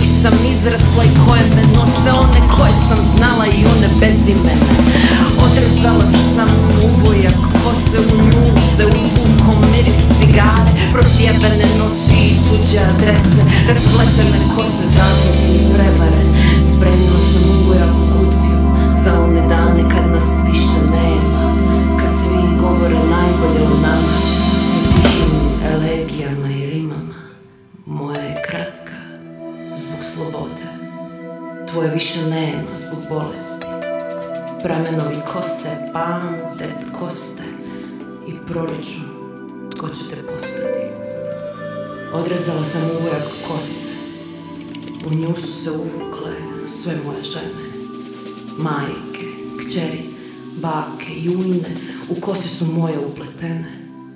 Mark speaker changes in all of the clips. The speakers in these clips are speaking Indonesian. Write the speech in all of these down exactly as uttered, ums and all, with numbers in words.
Speaker 1: kojih sam izrasla i koje me nose, one koje sam znala i one bezimene. Odrezala sam uvojak kose, u nju se uvuko miris cigare, protjebene noći i tuđe adrese, razpletene kose, zabludi i prevare. Spremila sam uvojak u kutiju za one dane kad nas više nema, kad svi govore najbolje o nama, u tihim elegijama i rimama. Moja je kratka zbog slobode, tvoje više nema zbog bolesti. Pramenovi kose pamte tkoste i proriču tko će te postati. Odrezala sam uvojak kose, u nju su se uvukle sve moje žene, majke, kćeri, bake i ujne, u kose su moje upletene.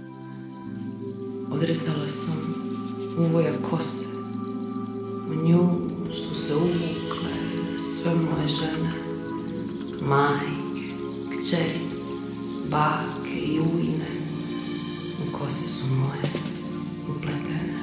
Speaker 1: Odrezala sam uvojak kose, u nju su se uvukle sve moje žene, majke, kćeri, bake i ujne, u kose su moje upletene.